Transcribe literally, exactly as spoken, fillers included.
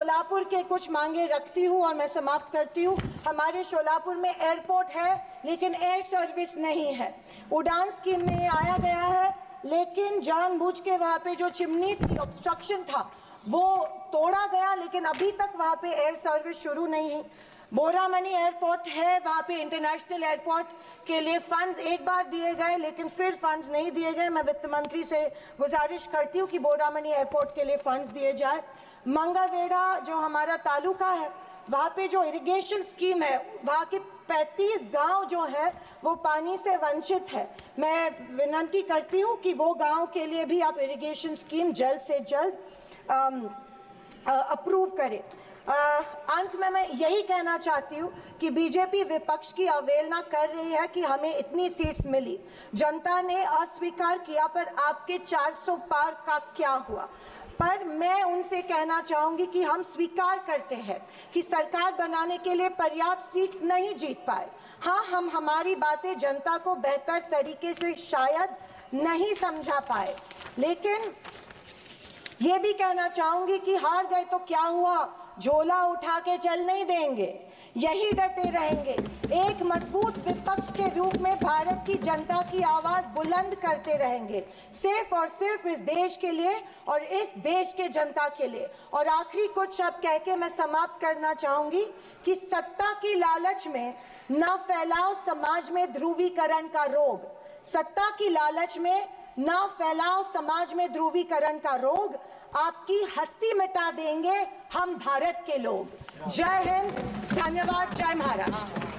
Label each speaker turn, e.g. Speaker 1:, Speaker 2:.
Speaker 1: शोलापुर के कुछ मांगे रखती हूँ और मैं समाप्त करती हूँ। हमारे शोलापुर में एयरपोर्ट है लेकिन एयर सर्विस नहीं है। उड़ान स्कीम में आया गया है लेकिन जानबूझ के वहाँ पे जो चिमनी थी, ऑब्स्ट्रक्शन था, वो तोड़ा गया, लेकिन अभी तक वहाँ पे एयर सर्विस शुरू नहीं है। बोरामनी एयरपोर्ट है, वहाँ पे इंटरनेशनल एयरपोर्ट के लिए फंड्स एक बार दिए गए लेकिन फिर फंड्स नहीं दिए गए। मैं वित्त मंत्री से गुजारिश करती हूँ कि बोरामनी एयरपोर्ट के लिए फंड्स दिए जाए। मंगावेड़ा जो हमारा तालुका है, वहाँ पे जो इरिगेशन स्कीम है, वहाँ के पैंतीस गांव जो है वो पानी से वंचित है। मैं विनती करती हूँ कि वो गांव के लिए भी आप इरिगेशन स्कीम जल्द से जल्द अप्रूव करें। अंत में मैं यही कहना चाहती हूँ कि बीजेपी विपक्ष की अवहेलना कर रही है कि हमें इतनी सीट्स मिली, जनता ने अस्वीकार किया, पर आपके चार सौ पार का क्या हुआ। पर मैं उनसे कहना चाहूंगी कि हम स्वीकार करते हैं कि सरकार बनाने के लिए पर्याप्त सीट्स नहीं जीत पाए। हाँ, हम हमारी बातें जनता को बेहतर तरीके से शायद नहीं समझा पाए, लेकिन ये भी कहना चाहूंगी कि हार गए तो क्या हुआ, झोला उठा के चल नहीं देंगे, यही डटे रहेंगे। एक मजबूत विपक्ष के रूप में भारत की जनता की आवाज बुलंद करते रहेंगे, सिर्फ और सिर्फ इस देश के लिए और इस देश के जनता के लिए। और आखिरी कुछ शब्द कह के मैं समाप्त करना चाहूंगी कि सत्ता की लालच में न फैलाओ समाज में ध्रुवीकरण का रोग। सत्ता की लालच में न फैलाओ समाज में ध्रुवीकरण का रोग, आपकी हस्ती मिटा देंगे हम भारत के लोग। जय हिंद, धन्यवाद, जय महाराष्ट्र।